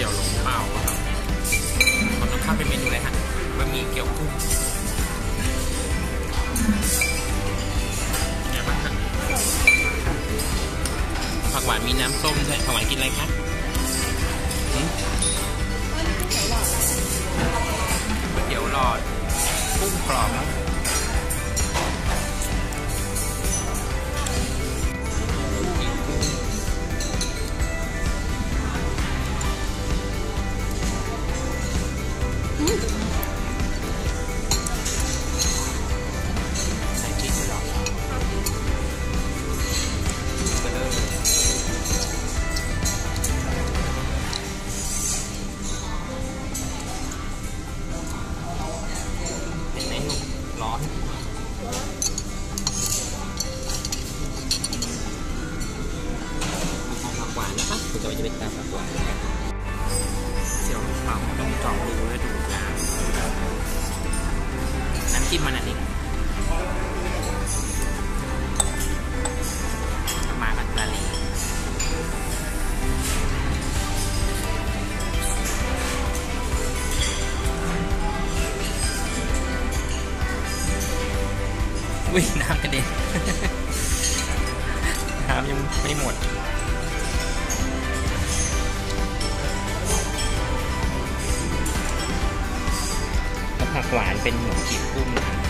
ตี๋ยวหลงเปล่าครับเราต้องข้ามเป็นเมนูเลยฮะบะหมี่เกี๊ยวกุ้งเนี่ยบ้างครับผักหวานมีน้ำส้มด้วยผักหวานกินอะไรคะก๋วยเตี๋ยวหลอดกุ้งกรอบแล้วใส่พริกด้วยหรอเห็นไหมลูกร้อนผักหวานนะคะคุณจะเป็นตามผักหวานเสี่ยวหมักต้องจองดูและดูน้ำจิ้มมันอันนี้มากับทะเลอุ้ยน้ำกระเด็น น้ำยังไม่หมดผักหวานเป็นขนมจีบกุ้ง